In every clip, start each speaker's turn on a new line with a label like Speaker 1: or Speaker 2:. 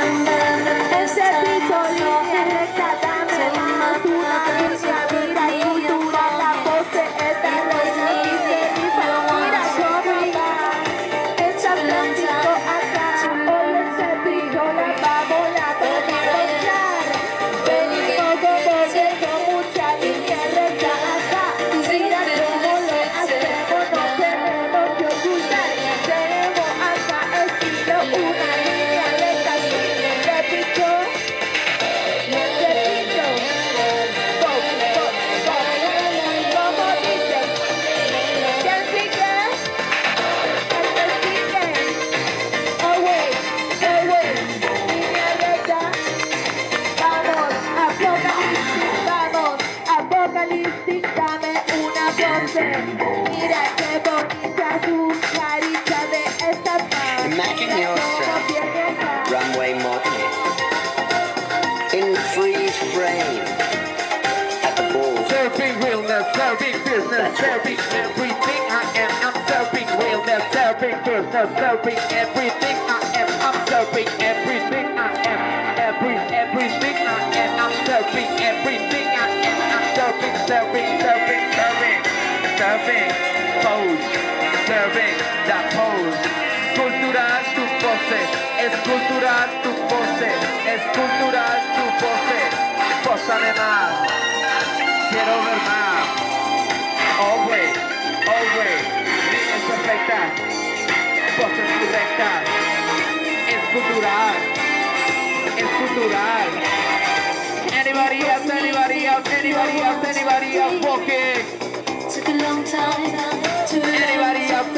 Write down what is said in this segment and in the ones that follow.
Speaker 1: Ese piso, línea recta, dame más una línea, mira cultura, la pose, esta reina y se rifa, mira cómo va. Esta plástico acá, hoy ese piso la va volando a gozar. Venimos como viendo mucha línea recta acá, mira cómo lo hacemos, no tenemos que ocultar. Tenemos acá estilo, una línea recta, de piso. Apocalipsis, dame una pose. Mira qué bonita su carita de esta paz.
Speaker 2: Imagine yourself runway modeling in freeze frame at the ball.
Speaker 3: Serving realness, serving business, serving everything I am. I'm serving realness, serving business, serving everything I am. I'm serving everything I am. Everything I am. I'm serving everything I am. I'm serving, pose, serving that pose. Cultural tu pose, es cultural tu pose, es cultural tu pose. Pósame más. Quiero ver más. Always, líneas perfectas, poses correctas. Es cultural, es cultural. Anybody else walking?
Speaker 4: Took a long time to
Speaker 3: Anybody else?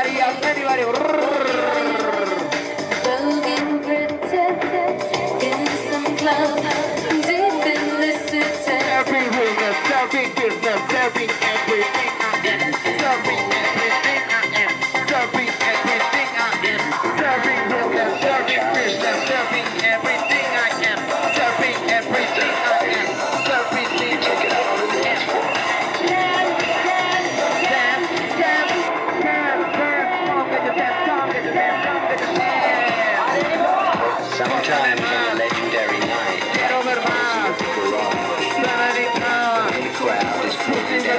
Speaker 4: Broken pretend in some club deep in the city.
Speaker 3: Serving realness, serving business, serving everything I am. Serving everything I am. Serving everything I am. Serving realness, serving business, serving everything I am. Serving everything I am. Serving check it out.
Speaker 2: Sometimes on a legendary night,
Speaker 3: Quiero ver más.
Speaker 2: the garage, the crowd is pulling down.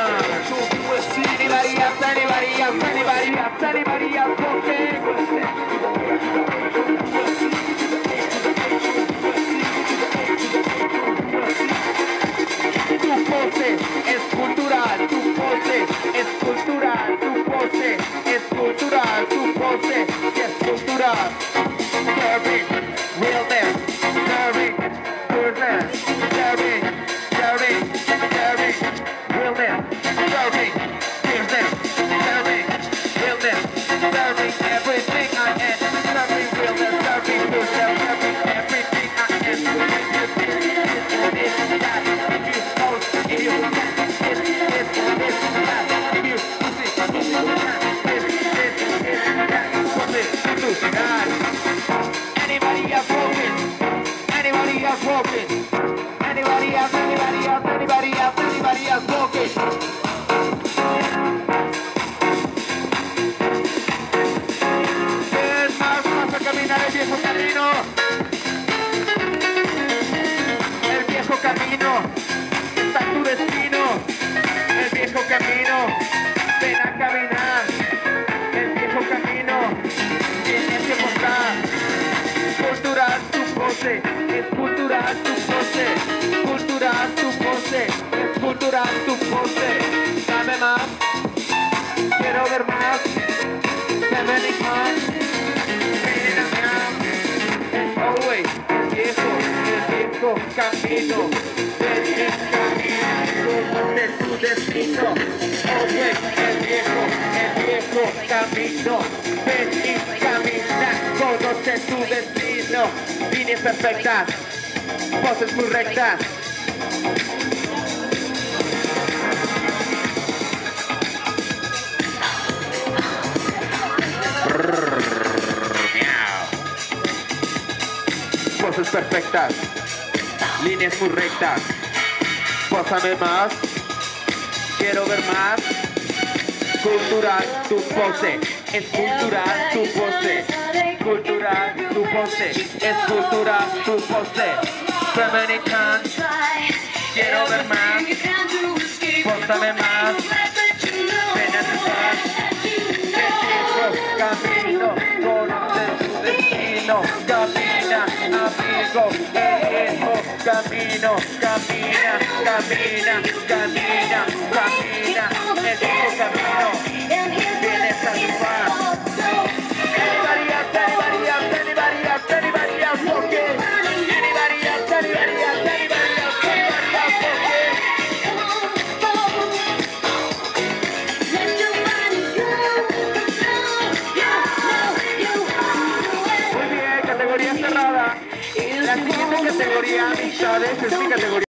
Speaker 3: Anybody else walking? Tu pose es cultural, tu pose es cultural, tu pose es cultural, tu pose es cultural. Serving realness, serving business, serving realness, serving business, serving realness, serving everything I am, serving realness, serving business, serving everything I am. Anybody else walking? Anybody else walking? Anybody else walking? Ven más a caminar el viejo camino. El viejo camino está en tu destino. El viejo camino, ven a caminar. El viejo camino, tienes que mostrar. Cultural tu pose, es cultural tu pose, cultural tu pose, es cultural tu pose. Dame más, quiero ver más. Feminine más, always, el viejo camino, ven y camina, conoce tu destino. Always, el viejo camino, ven y camina, conoce tu destino. Líneas perfectas, poses muy rectas. Poses perfectas, líneas muy rectas. Pósame más, quiero ver más. Cultural tu pose, Es cultural tu pose, cultural tu pose, es cultural tu pose. Feminine, quiero ver más, pósame más, ven a triunfar. Camino, conoce tu destino, camina, amigo, el viejo camino, camina, camina, camina, camina, el viejo camino, vienes a triunfar. Anybody else, anybody else, anybody else, anybody else, okay? Anybody else, anybody else, anybody else, anybody else, okay? Muy bien, categoría cerrada. La siguiente categoría, amistades, es mi categoría.